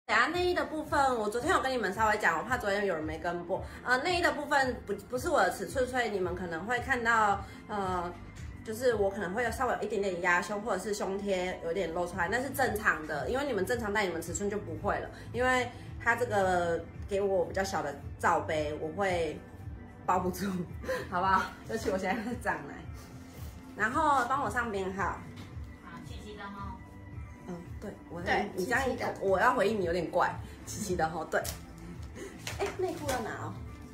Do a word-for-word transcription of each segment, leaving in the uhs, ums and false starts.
等下内衣的部分，我昨天有跟你们稍微讲，我怕昨天有人没跟播。呃，内衣的部分不不是我的尺寸，所以你们可能会看到，呃，就是我可能会有稍微有一点点压胸，或者是胸贴有点露出来，那是正常的，因为你们正常戴你们尺寸就不会了，因为它这个给我比较小的罩杯，我会包不住，好不好？尤其我现在在长奶，然后帮我上编号。 好，七七的哈。 嗯，对，我对你这样七七的我要回应你有点怪，七七的吼，对。哎，内裤要拿哦。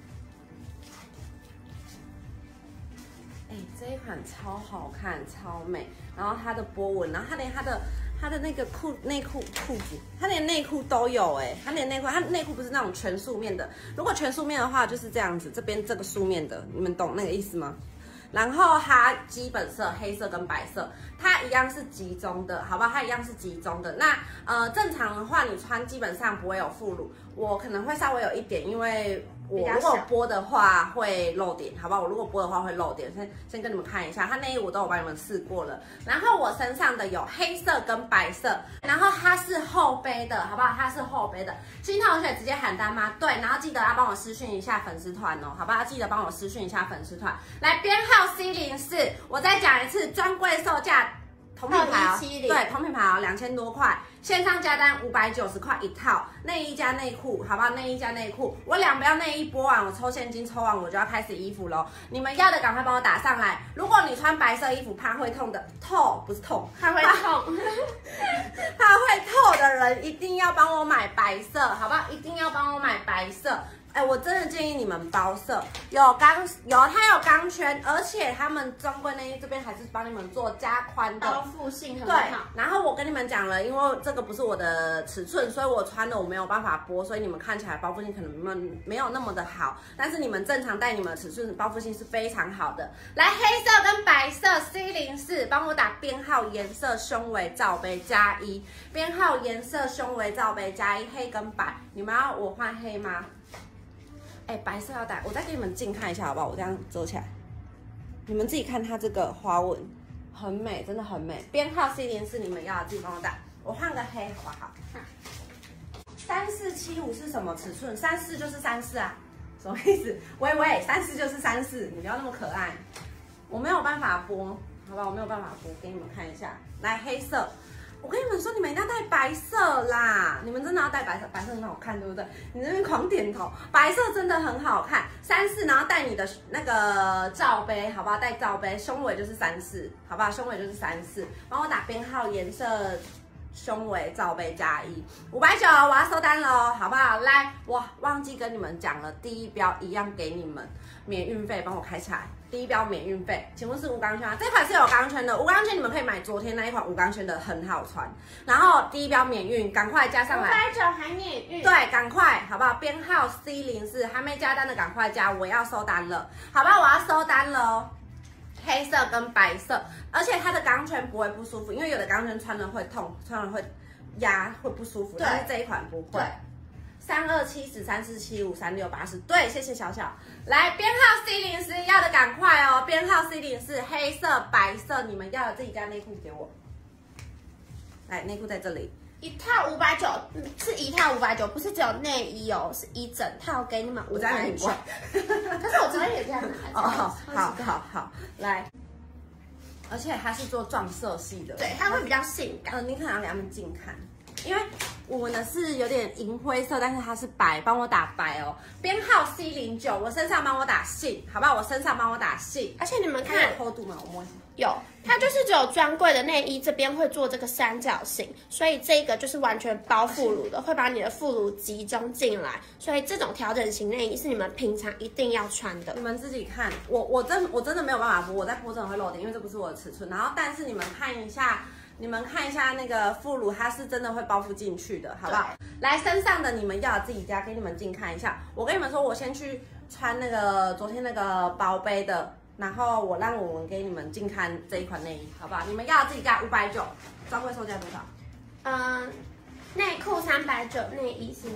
哎，这一款超好看，超美，然后它的波纹，然后它连它的它的那个裤内裤裤子，它连内裤都有哎，它连内裤，它内裤不是那种全素面的，如果全素面的话就是这样子，这边这个素面的，你们懂那个意思吗？然后它基本色黑色跟白色，它一样是集中的，好不好？它一样是集中的。那呃正常的话，你穿基本上不会有副乳，我可能会稍微有一点，因为我如果播的话会露点，好不好？我如果播的话会露点，先先跟你们看一下，它内衣我都有帮你们试过了。然后我身上的有黑色跟白色，然后它是后背的，好不好？它是后背的。新同学直接喊单吗？对，然后记得要帮我私讯一下粉丝团哦，好不好？记得帮我私讯一下粉丝团。来编号 C 零四，我再讲一次，专柜售价。同品牌哦，对，同品牌哦，两千多块，线上加单五百九十块一套，内衣加内裤，好不好？内衣加内裤，我两标内衣播完，我抽现金抽完，我就要开始衣服喽。你们要的赶快帮我打上来。如果你穿白色衣服怕会痛的，痛不是痛， 怕会痛， 怕会痛的人一定要帮我买白色，好不好？一定要帮我买白色。哎，我真的建议你们包色，有钢有它有钢圈，而且他们专柜内衣这边还是帮你们做加宽的， 包覆性很对好。 然后我跟你们讲了，因为这个不是我的尺寸，所以我穿的我没有办法播，所以你们看起来包覆性可能没有没有那么的好，但是你们正常戴你们的尺寸，包覆性是非常好的。来，黑色跟白色 C 零四，帮我打编号、颜色、胸围、罩杯加一，编号、颜色、胸围、罩杯加一，黑跟白，你们要我换黑吗？哎，白色要戴，我再给你们近看一下好不好？我这样遮起来，你们自己看它这个花纹，很美，真的很美。编号 C 零四，你们要自己帮我打，我换个黑好不好？三四七五是什么尺寸？三四就是三四啊，什么意思？喂喂，三四就是三四，你不要那么可爱。我没有办法播，好吧，我没有办法播，给你们看一下。来，黑色。我跟你们说，你们一定要带白色啦！你们真的要带白色，白色很好看，对不对？你那边狂点头，白色真的很好看。三四，然后带你的那个罩杯，好不好？带罩杯，胸围就是三四，好不好？胸围就是三四，帮我打编号、颜色、胸围、罩杯加一，五百九，我要收单喽，好不好？来，我忘记跟你们讲了，第一标一样给你们免运费，帮我开起来。第一标免运费，请问是无钢圈啊？这款是有钢圈的，无钢圈你们可以买昨天那一款无钢圈的，很好穿。然后第一标免运，赶快加上来。 五百九还免运。 对，赶快，好不好？编号 C 零四，还没加单的赶快加，我要收单了，好不好？我要收单了哦。黑色跟白色，而且它的钢圈不会不舒服，因为有的钢圈穿了会痛，穿了会压会不舒服，但是这一款不会。三二七十三四七五三六八十，对，谢谢小小。来，编号 C 零四要的赶快哦，编号 C 零四，黑色、白色，你们要的自己加内裤给我。来，内裤在这里。 一套五百九，是一套五百九，不是只有内衣哦，是一整套给你们五百九。可是我昨天也这样拿。 哦，好，好，好，好，来。而且它是做撞色系的， 对，它会比较性感。 嗯，你可能要给他们近看。因为我们的是有点银灰色，但是它是白，帮我打白哦。编号 C 零九，我身上帮我打信，好不好？我身上帮我打信。 而且你们看有厚度吗？我摸一下。 有，它就是只有专柜的内衣这边会做这个三角形，所以这个就是完全包副乳的，会把你的副乳集中进来。所以这种调整型内衣是你们平常一定要穿的。 你们自己看，我我真我真的没有办法播，我在播真的会漏点，因为这不是我的尺寸。然后，但是你们看一下。你们看一下那个副乳，它是真的会包覆进去的，好不好？来，身上的你们要自己加，给你们近看一下。我跟你们说，我先去穿那个昨天那个薄杯的，然后我让我们给你们近看这一款内衣，好不好？你们要自己加五百九，专柜售价多少？ 嗯，内裤三百九，内衣是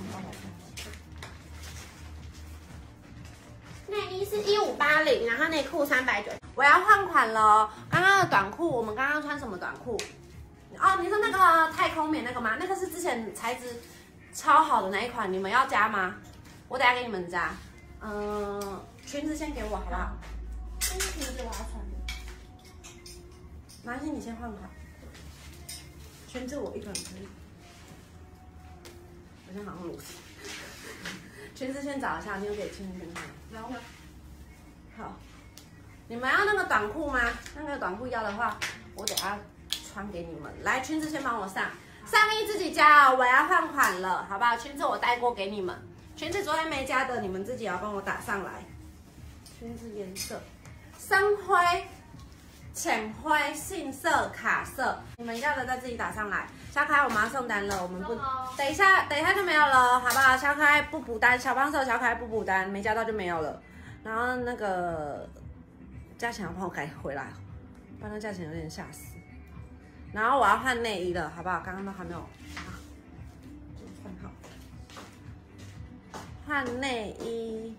内衣是一五八零，然后内裤三百九。 我要换款了哦，刚刚的短裤，我们刚刚穿什么短裤？哦，你说那个太空棉那个吗？那个是之前材质超好的那一款，你们要加吗？我等下给你们加。嗯，裙子先给我好不好？ 这个裙子我要穿的。 没关系，你先换款。裙子我一个人可以。好像好像裸体。裙子先找一下，你有给倩倩看吗？ 然后好，你们要那个短裤吗？那个短裤要的话，我等下穿给你们。来，裙子先帮我上，上衣自己加哦，我要换款了，好不好？裙子我带过给你们，裙子昨天没加的，你们自己要帮我打上来。裙子颜色，深灰、浅灰、杏色、卡色，你们要的再自己打上来。小可爱，我们要送单了，我们不，等一下，等一下就没有了，好不好？小可爱不补单，小帮手小可爱不补单，没加到就没有了。然后那个价钱要帮我改回来，不然那价钱有点吓死。然后我要换内衣了，好不好？刚刚都还没有啊，换好。换内衣，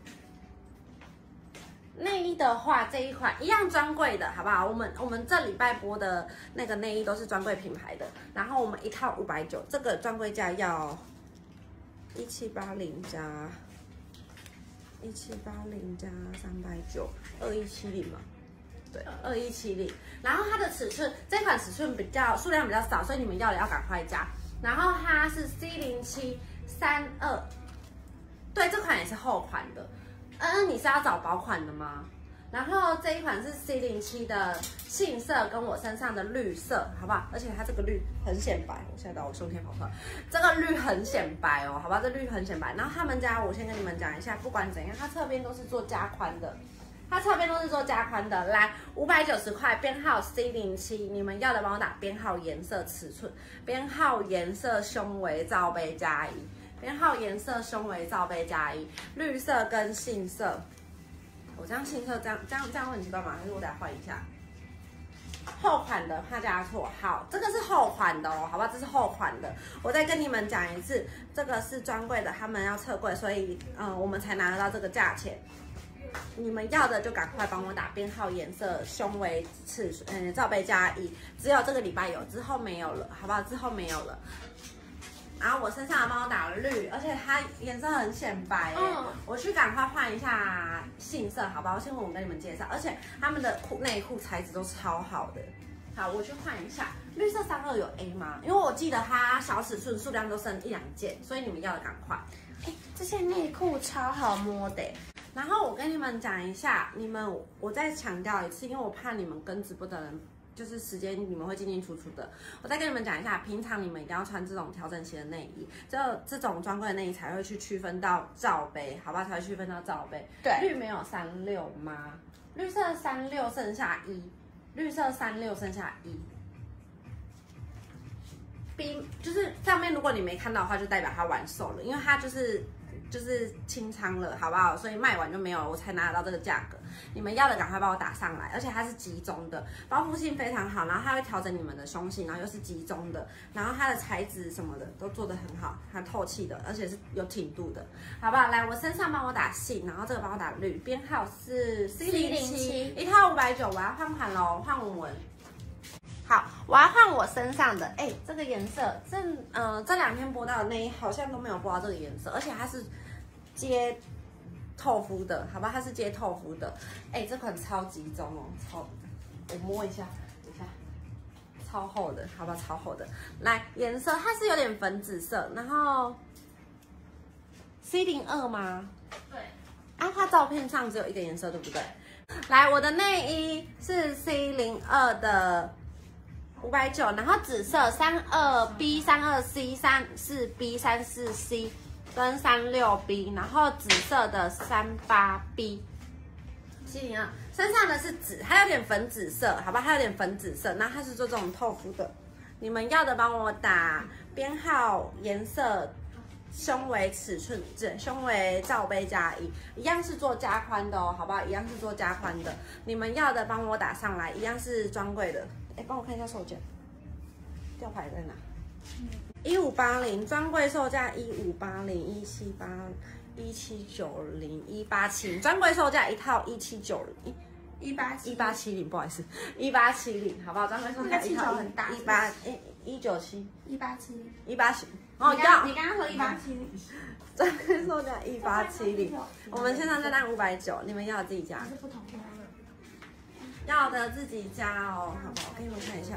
内衣的话这一款一样专柜的，好不好？我们我们这礼拜播的那个内衣都是专柜品牌的，然后我们一套五百九，这个专柜价要一七八零加。一七八零加三百九，二一七零嘛，对，二一七零。然后它的尺寸，这款尺寸比较数量比较少，所以你们要的要赶快加。然后它是 C 零七三二，对，这款也是厚款的。嗯，你是要找薄款的吗？然后这一款是 C 零七的杏色，跟我身上的绿色，好不好？而且它这个绿很显白，我现在到我胸前跑出来，这个绿很显白哦，好吧？这绿很显白。然后他们家，我先跟你们讲一下，不管怎样，它侧边都是做加宽的，它侧边都是做加宽的。来，五百九十块，编号 C 零七，你们要的帮我打编号、颜色、尺寸，编号、颜色、胸围、罩杯加一，编号、颜色、胸围、罩杯加一，绿色跟杏色。我这样杏色这样这样这样问你知道吗？还是我得换一下？厚款的怕加错，好，这个是厚款的哦，好吧，这是厚款的。我再跟你们讲一次，这个是专柜的，他们要撤柜，所以嗯，我们才拿得到这个价钱。你们要的就赶快帮我打编号、颜色、胸围、尺寸，嗯，罩杯加一，只有这个礼拜有，之后没有了，好不好？之后没有了。然后我身上帮我打了绿，而且它颜色很显白，嗯，我去赶快换一下杏色，好不好？先我跟你们介绍，而且他们的裤内裤材质都超好的。好，我去换一下绿色三二有 A 吗？因为我记得它小尺寸数量都剩一两件，所以你们要的赶快。哎，这些内裤超好摸的。然后我跟你们讲一下，你们我再强调一次，因为我怕你们跟直播的人。就是时间你们会进进出出的，我再跟你们讲一下，平常你们一定要穿这种调整型的内衣，这这种专柜的内衣才会去区分到罩杯，好吧？才会区分到罩杯。对，绿没有三六吗？绿色三六剩下一，绿色三六剩下一。B 就是上面如果你没看到的话，就代表它完售了，因为它就是就是清仓了，好不好？所以卖完就没有了，我才拿得到这个价格。你们要的赶快帮我打上来，而且它是集中的，包覆性非常好，然后它会调整你们的胸型，然后又是集中的，然后它的材质什么的都做得很好，它透气的，而且是有挺度的，好不好？来，我身上帮我打杏，然后这个帮我打绿，编号是 C 零七，一套五百九，我要换款喽，换文文。好，我要换我身上的，哎，这个颜色，这呃这两天播到的内衣好像都没有播到这个颜色，而且它是接。透肤的，好吧，它是接透肤的，哎，这款超集中哦，超，我摸一下，等一下，超厚的，好吧，超厚的。来，颜色它是有点粉紫色，然后 C 零二吗？ 对。 啊，它照片上只有一个颜色，对不对？来，我的内衣是 C 零二的五百九，然后紫色三二 B、三二 C、三四 B、三四 C。跟三六 B， 然后紫色的三八 B， 七零二，身上的是紫，它有点粉紫色，好吧，它有点粉紫色，然后它是做这种透肤的，你们要的帮我打编号、颜色、胸围、尺寸，这胸围罩杯加一，一样是做加宽的哦，好不好？一样是做加宽的，你们要的帮我打上来，一样是专柜的，哎，帮我看一下售价，吊牌在哪？一五八零，专柜售价一五八零，一七八一七九零，一八七零，专柜售价一套一七九零， 一八一八七零，不好意思，一八七零，好不好？专柜售价一套很大， 一八一一九七， 一八七零， 一八七， 哦，要你刚刚说一八七零， 专柜售价一八七零，我们线上再单五百九，你们要自己加， 是不同的。 要的自己加哦，好不好？我给你们看一下，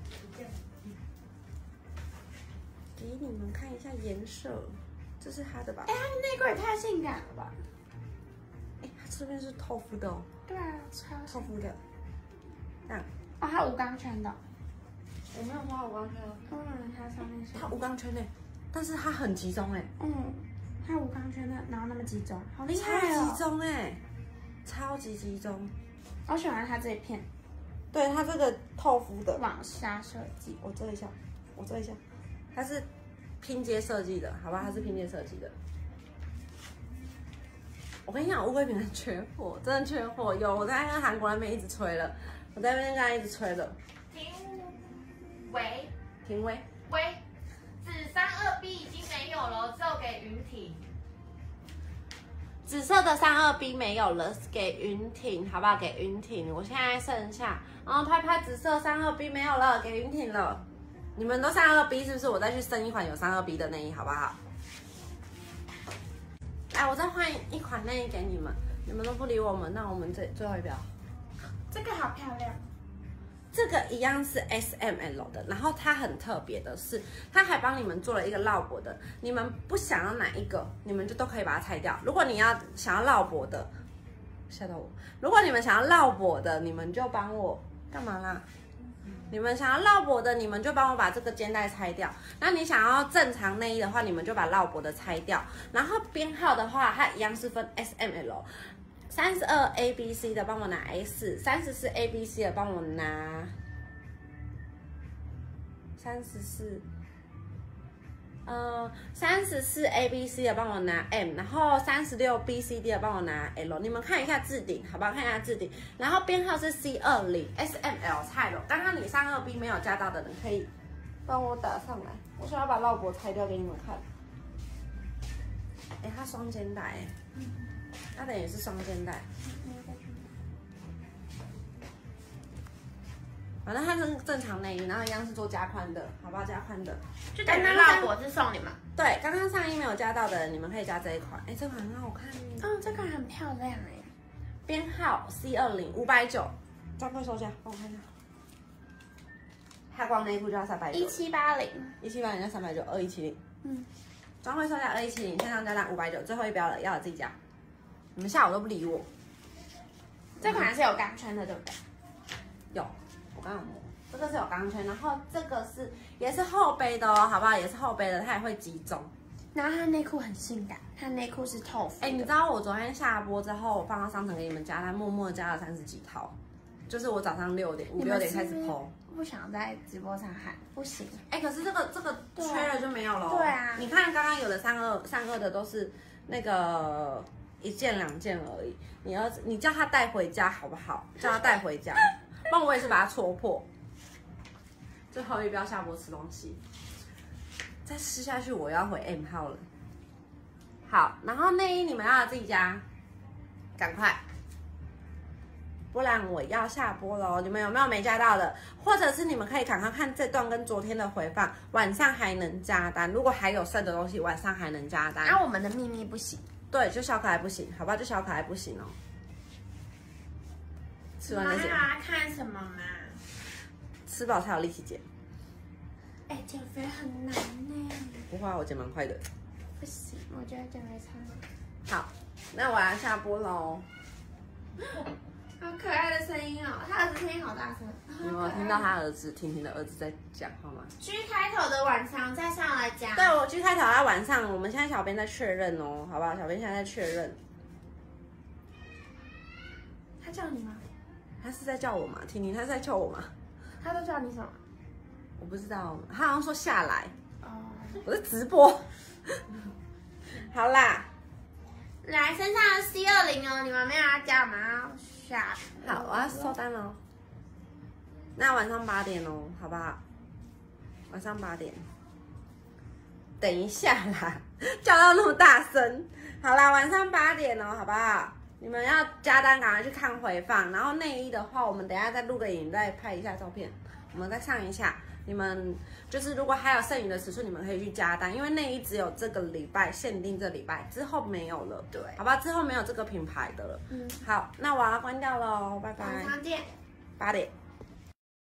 给你们看一下颜色，这是它的吧？ 哎，它的内裤也太性感了吧！ 哎，它这边是透肤的哦。 对啊，超透肤的，这样。 哦，它无钢圈的。 我没有说它无钢圈哦。 嗯，它上面是。 它无钢圈呢，但是它很集中哎。 嗯，它无钢圈的，然后那么集中，好厉超害哦！ 集中哎，超级集中。 我喜欢它这一片， 对它这个透肤的网纱设计。 我遮一下，我遮一下，它是拼接设计的，好吧？它是拼接设计的。我跟你讲，乌龟饼很缺货，真的缺货。有我在跟韩国那边一直催了，我在那边跟他一直催了。 停，喂停威， 喂，紫三二 B 已经没有了，只有给云婷。 紫色的三二 B 没有了，给云婷，好不好？给云婷，我现在剩下，然后拍拍紫色三二 B 没有了，给云婷了。你们都三二 B 是不是？我再去生一款有三二 B 的内衣，好不好？来，我再换一款内衣给你们，你们都不理我们，那我们最最后一标， 这个好漂亮。 这个一样是 S M L 的，然后它很特别的是，它还帮你们做了一个绕脖的，你们不想要哪一个，你们就都可以把它拆掉。如果你要想要绕脖的，吓到我。如果你们想要绕脖的，你们就帮我干嘛啦？你们想要绕脖的，你们就帮我把这个肩带拆掉。那你想要正常内衣的话，你们就把绕脖的拆掉。然后编号的话，它一样是分 S M L。三十二 A B C 的帮我拿 S， 三十四 A B C 的帮我拿三十四，呃，三十四 A B C 的帮我拿 M， 然后三十六 B C D 的帮我拿 L， 你们看一下置顶，好不好？看一下置顶，然后编号是 C 二十 S M L 菜了。刚刚你三二 B 没有加到的人可以帮我打上来，我想要把绕脖拆掉给你们看。哎，它双肩带哎。它等于是双肩带，反正它是正常内衣，然后一样是做加宽的，好不好？加宽的， 就等于绕脖子送你们。 对，刚刚上衣没有加到的人，你们可以加这一款。哎，这款很好看哦，这款很漂亮哎。 编号 C 二十，五百九，专柜售价，帮我看一下。它光内裤就要三百九， 一七八零， 一七八零加三百九，二一七零。 嗯， 专柜售价二一七零，线上加单五百九，最后一标了，要自己加。你们下午都不理我。 这款是有钢圈的，对不对？ 有，我刚刚摸，这个是有钢圈，然后这个是也是后背的哦，好不好？也是后背的，它也会集中。 然后它内裤很性感，它内裤是透肤。 哎，你知道我昨天下播之后，我放到商城给你们加，它默默加了三十几套，就是我早上六点五六点开始 po。 不想在直播上喊，不行。 哎，可是这个这个缺了就没有了。 对啊， 你看刚刚有的三二三二的都是那个。一件两件而已，你儿子你叫他带回家好不好？叫他带回家，不然我也是把它戳破。最后一标下播吃东西，再吃下去我要回 M 号了。好，然后内衣你们要自己加，赶快，不然我要下播喽。你们有没有没加到的？或者是你们可以赶快看这段跟昨天的回放，晚上还能加单。如果还有剩的东西，晚上还能加单。 那、啊、我们的秘密不行。 对，就小可爱不行，好吧？就小可爱不行哦。吃完再减。 妈看什么嘛？ 吃饱才有力气减。 哎、欸，减肥很难呢。 不会啊，我减蛮快的。 不行，我觉得减肥超难。 好，那我要下播喽。 好可爱的声音哦，他儿子声音好大声。 你有没有听到他儿子婷婷的儿子在讲话吗 ？G 开头的晚上再上来讲。 对，我 G 开头啊，晚上我们现在小编在确认哦，好不好？小编现在在确认。 他叫你吗？ 他是在叫我吗？婷婷，他是在叫我吗？ 他都叫你什么？ 我不知道，他好像说下来。 哦， 我在直播。好啦。 来，身上的 C 二十哦，你们没有要加吗？下。 好，我要收单喽。那晚上八点哦，好不好？晚上八点。等一下啦，叫到那么大声。好啦，晚上八点哦，好不好？你们要加单，赶快去看回放。然后内衣的话，我们等一下再录个影，再拍一下照片，我们再上一下。 你们就是如果还有剩余的尺寸，你们可以去加单，因为内衣只有这个礼拜限定，这礼拜之后没有了。 对， 好吧，之后没有这个品牌的了。嗯，好，那我要关掉喽，拜拜。 晚上见， 八点。